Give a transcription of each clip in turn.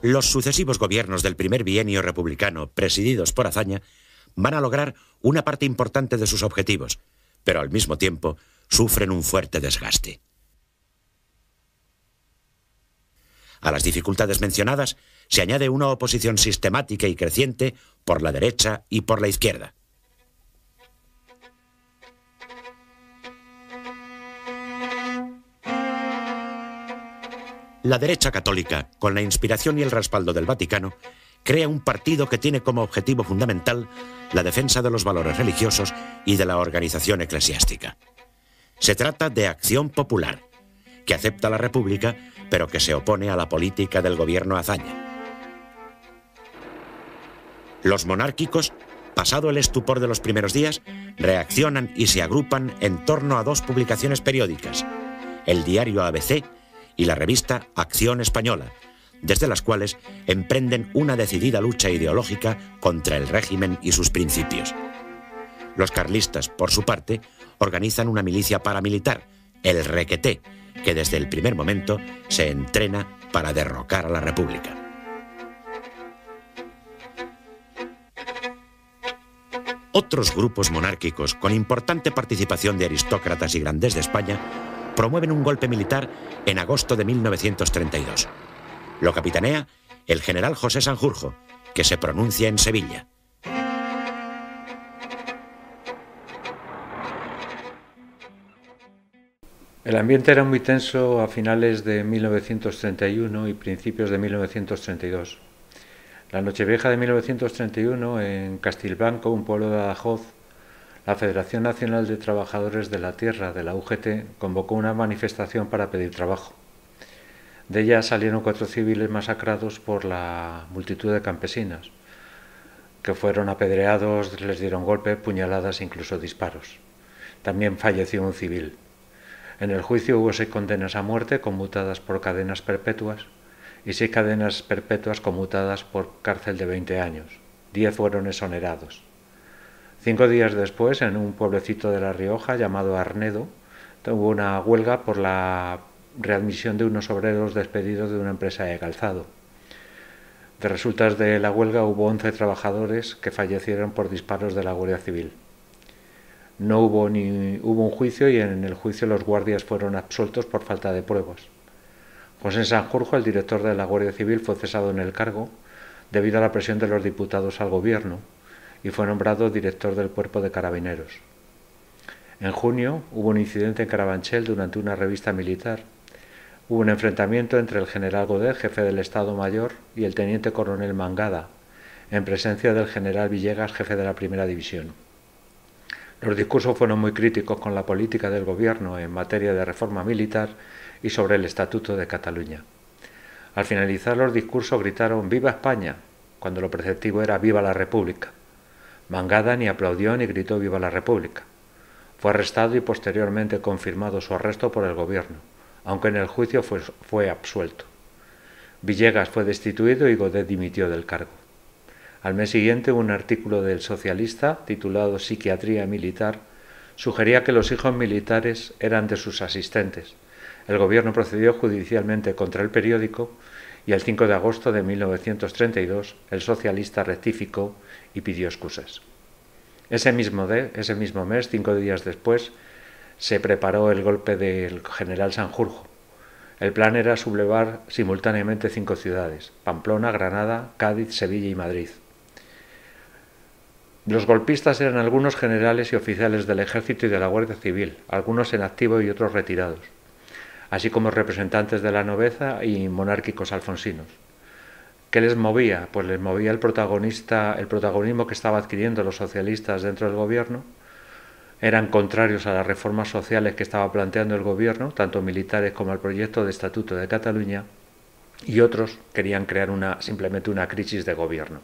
Los sucesivos gobiernos del primer bienio republicano, presididos por Azaña, van a lograr una parte importante de sus objetivos, pero al mismo tiempo sufren un fuerte desgaste. A las dificultades mencionadas se añade una oposición sistemática y creciente por la derecha y por la izquierda. La derecha católica, con la inspiración y el respaldo del Vaticano, crea un partido que tiene como objetivo fundamental la defensa de los valores religiosos y de la organización eclesiástica. Se trata de Acción Popular, que acepta la República, pero que se opone a la política del gobierno Azaña. Los monárquicos, pasado el estupor de los primeros días, reaccionan y se agrupan en torno a dos publicaciones periódicas, el diario ABC y la revista Acción Española, desde las cuales emprenden una decidida lucha ideológica contra el régimen y sus principios. Los carlistas, por su parte, organizan una milicia paramilitar, el Requeté, que desde el primer momento se entrena para derrocar a la República. Otros grupos monárquicos, con importante participación de aristócratas y grandes de España, promueven un golpe militar en agosto de 1932. Lo capitanea el general José Sanjurjo, que se pronuncia en Sevilla. El ambiente era muy tenso a finales de 1931 y principios de 1932. La Nochevieja de 1931, en Castilblanco, un pueblo de Badajoz, la Federación Nacional de Trabajadores de la Tierra, de la UGT, convocó una manifestación para pedir trabajo. De ella salieron 4 civiles masacrados por la multitud de campesinos, que fueron apedreados, les dieron golpes, puñaladas e incluso disparos. También falleció un civil. En el juicio hubo 6 condenas a muerte conmutadas por cadenas perpetuas y 6 cadenas perpetuas conmutadas por cárcel de 20 años. 10 fueron exonerados. 5 días después, en un pueblecito de La Rioja llamado Arnedo, hubo una huelga por la readmisión de unos obreros despedidos de una empresa de calzado. De resultas de la huelga hubo 11 trabajadores que fallecieron por disparos de la Guardia Civil. No hubo un juicio y en el juicio los guardias fueron absueltos por falta de pruebas. José Sanjurjo, el director de la Guardia Civil, fue cesado en el cargo debido a la presión de los diputados al gobierno y fue nombrado director del Cuerpo de Carabineros. En junio hubo un incidente en Carabanchel durante una revista militar. Hubo un enfrentamiento entre el general Godet, jefe del Estado Mayor, y el teniente coronel Mangada, en presencia del general Villegas, jefe de la Primera División. Los discursos fueron muy críticos con la política del gobierno en materia de reforma militar y sobre el Estatuto de Cataluña. Al finalizar los discursos gritaron «¡Viva España!», cuando lo preceptivo era «¡Viva la República!». Mangada ni aplaudió ni gritó «¡Viva la República!». Fue arrestado y posteriormente confirmado su arresto por el gobierno, aunque en el juicio fue absuelto. Villegas fue destituido y Godet dimitió del cargo. Al mes siguiente, un artículo del Socialista, titulado «Psiquiatría militar», sugería que los hijos militares eran de sus asistentes. El gobierno procedió judicialmente contra el periódico y el 5 de agosto de 1932 el socialista rectificó y pidió excusas. Ese mismo mes, 5 días después, se preparó el golpe del general Sanjurjo. El plan era sublevar simultáneamente 5 ciudades: Pamplona, Granada, Cádiz, Sevilla y Madrid. Los golpistas eran algunos generales y oficiales del Ejército y de la Guardia Civil, algunos en activo y otros retirados, así como representantes de la nobleza y monárquicos alfonsinos. ¿Qué les movía? Pues les movía el protagonismo que estaba adquiriendo los socialistas dentro del gobierno. Eran contrarios a las reformas sociales que estaba planteando el gobierno, tanto militares como al proyecto de Estatuto de Cataluña, y otros querían crear simplemente una crisis de gobierno.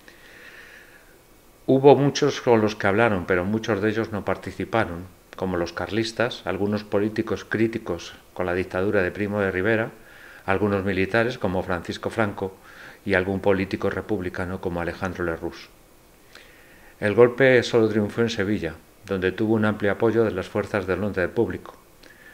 Hubo muchos con los que hablaron, pero muchos de ellos no participaron, como los carlistas, algunos políticos críticos con la dictadura de Primo de Rivera, algunos militares como Francisco Franco y algún político republicano como Alejandro Lerroux. El golpe solo triunfó en Sevilla, donde tuvo un amplio apoyo de las fuerzas del orden público.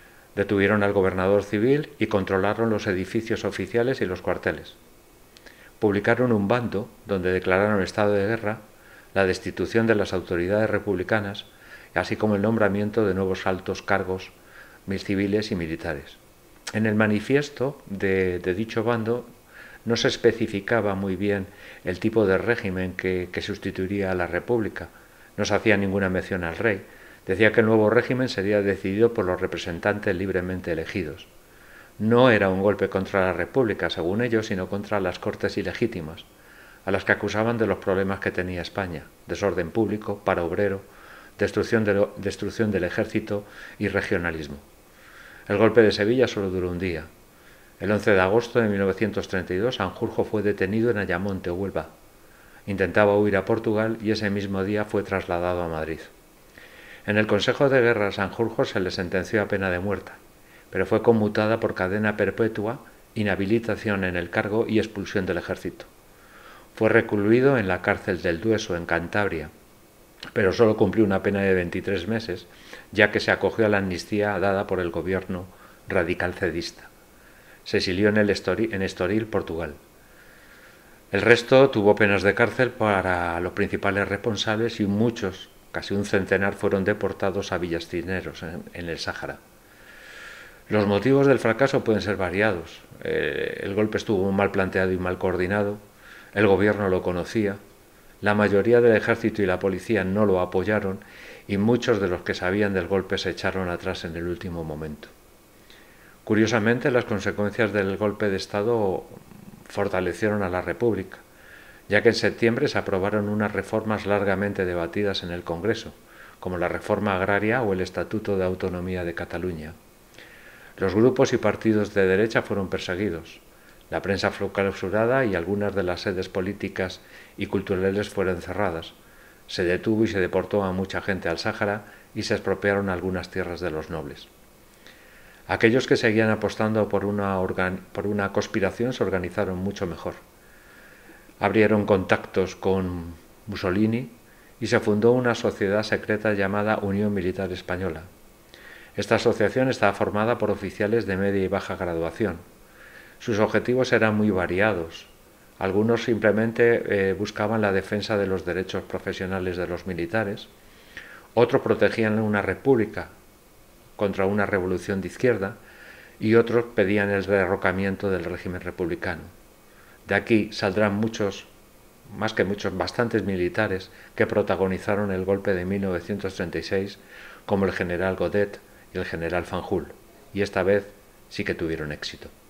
Detuvieron al gobernador civil y controlaron los edificios oficiales y los cuarteles. publicaron un bando donde declararon estado de guerra, la destitución de las autoridades republicanas, así como el nombramiento de nuevos altos cargos civiles y militares. En el manifiesto de dicho bando no se especificaba muy bien el tipo de régimen que sustituiría a la República. No se hacía ninguna mención al rey. Decía que el nuevo régimen sería decidido por los representantes libremente elegidos. No era un golpe contra la República, según ellos, sino contra las Cortes ilegítimas, a las que acusaban de los problemas que tenía España: desorden público, paro obrero, destrucción del ejército y regionalismo. El golpe de Sevilla solo duró un día. El 11 de agosto de 1932, Sanjurjo fue detenido en Ayamonte, Huelva. Intentaba huir a Portugal y ese mismo día fue trasladado a Madrid. En el Consejo de Guerra a Sanjurjo se le sentenció a pena de muerte, pero fue conmutada por cadena perpetua, inhabilitación en el cargo y expulsión del ejército. Fue recluido en la cárcel del Dueso, en Cantabria, pero solo cumplió una pena de 23 meses, ya que se acogió a la amnistía dada por el gobierno radical cedista. Se exilió en Estoril, Portugal. El resto tuvo penas de cárcel para los principales responsables y muchos, casi un centenar, fueron deportados a villas cisneros en el Sáhara. Los motivos del fracaso pueden ser variados. El golpe estuvo mal planteado y mal coordinado. El gobierno lo conocía. La mayoría del ejército y la policía no lo apoyaron y muchos de los que sabían del golpe se echaron atrás en el último momento. Curiosamente, las consecuencias del golpe de Estado fortalecieron a la República, ya que en septiembre se aprobaron unas reformas largamente debatidas en el Congreso, como la reforma agraria o el Estatuto de Autonomía de Cataluña. Los grupos y partidos de derecha fueron perseguidos, la prensa fue clausurada y algunas de las sedes políticas y culturales fueron cerradas. Se detuvo y se deportó a mucha gente al Sáhara y se expropiaron algunas tierras de los nobles. Aquellos que seguían apostando por una conspiración se organizaron mucho mejor. Abrieron contactos con Mussolini y se fundó una sociedad secreta llamada Unión Militar Española. Esta asociación estaba formada por oficiales de media y baja graduación. Sus objetivos eran muy variados. Algunos simplemente buscaban la defensa de los derechos profesionales de los militares, otros protegían una república contra una revolución de izquierda y otros pedían el derrocamiento del régimen republicano. De aquí saldrán bastantes militares que protagonizaron el golpe de 1936, como el general Godet y el general Fanjul, y esta vez sí que tuvieron éxito.